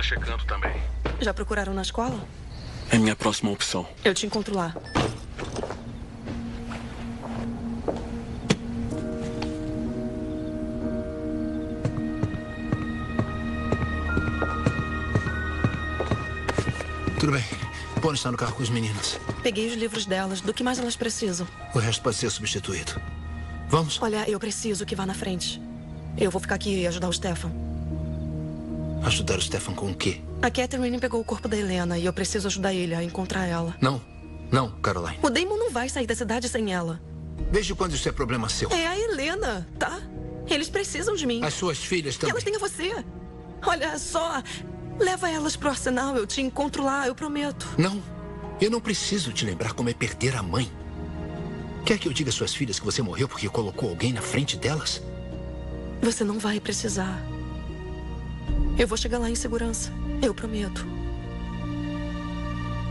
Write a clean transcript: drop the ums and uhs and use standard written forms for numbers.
checando também. Já procuraram na escola? É minha próxima opção. Eu te encontro lá. Tudo bem. Bonnie está no carro com os meninos. Peguei os livros delas. Do que mais elas precisam? O resto pode ser substituído. Vamos? Olha, eu preciso que vá na frente. Eu vou ficar aqui e ajudar o Stefan. Ajudar o Stefan com o quê? A Catherine pegou o corpo da Helena e eu preciso ajudar ele a encontrar ela. Não. Não, Caroline. O Damon não vai sair da cidade sem ela. Desde quando isso é problema seu? É a Helena, tá? Eles precisam de mim. As suas filhas também. Elas têm a você. Olha só. Leva elas pro arsenal. Eu te encontro lá, eu prometo. Não. Eu não preciso te lembrar como é perder a mãe. Quer que eu diga às suas filhas que você morreu porque colocou alguém na frente delas? Você não vai precisar. Eu vou chegar lá em segurança. Eu prometo.